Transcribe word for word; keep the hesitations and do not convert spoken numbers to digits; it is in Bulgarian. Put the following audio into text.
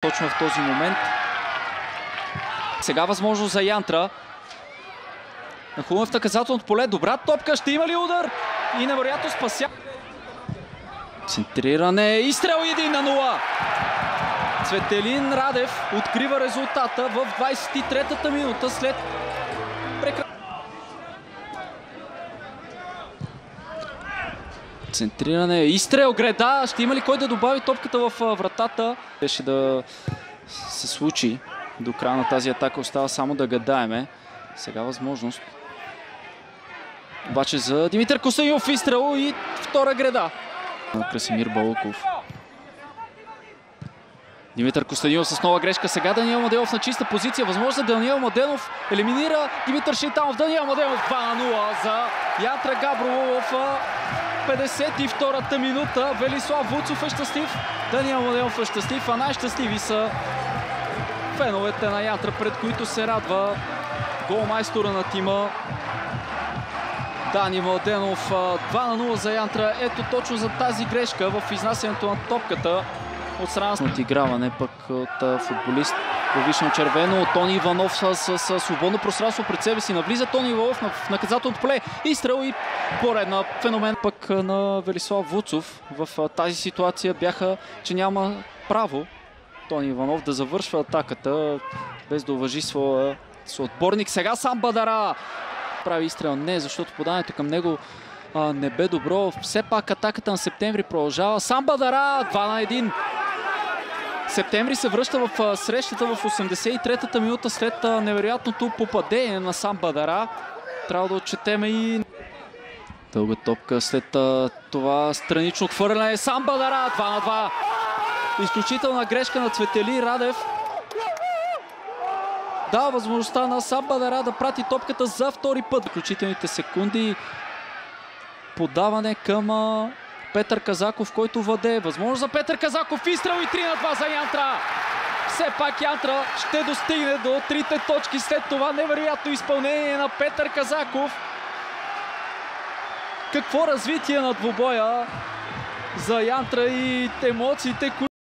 точно в този момент. Сега възможност за Янтра. Нахлуна в наказателното поле. Добра топка. Ще има ли удар? И невероятно спася. Центриране. Изстрел едно на нула. Цветелин Радев открива резултата в двадесет и третата минута след прекра... Центриране. Изстрел. Греда. Ще има ли кой да добави топката в вратата? Беше да се случи. До края на тази атака остава само да гадаеме. Сега възможност. Обаче за Димитър Костадинов изстрел и втора греда. Красимир Балуков. Димитър Костадинов с нова грешка. Сега Даниел Младенов на чиста позиция. Възможност за Даниел Младенов. Елиминира Димитър Шейтанов. Даниел Младенов два на нула за Янтра Габрово в петдесет и втората минута. Велислав Вуцов е щастлив. Даниел Младенов е щастлив, а най-щастливи са феновете на Янтра, пред които се радва голмайстора на тима Дани Младенов. два на нула за Янтра. Ето точно за тази грешка в изнасянето на топката от страна на отиграване пък от футболист във вишно червено. Тони Иванов с, с, с свободно пространство пред себе си. Навлиза Тони Иванов в наказателното поле. Изстрел и поредна феномен пък на Велислав Вуцов. В тази ситуация бяха, че няма право Тони Иванов да завършва атаката без да уважи своя съотборник. Сега сам Бадара прави изстрел. Не, защото подаването към него а, не бе добро. Все пак атаката на Септември продължава. Сам Бадара два на едно. Септември се връща в срещата в осемдесет и третата минута след невероятното попадение на сам Бадара. Трябва да отчетеме и дълга топка след това странично хвърляне. Сам Бадара два на два. Изключителна грешка на Цветелин Радев. Дава възможността на сам Бадара да прати топката за втори път. Заключителните секунди. Подаване към Петър Казаков, който въде. Възможност за Петър Казаков. Изстрел и три на два за Янтра. Все пак Янтра ще достигне до трите точки след това невероятно изпълнение на Петър Казаков. Какво развитие на двубоя за Янтра и емоциите,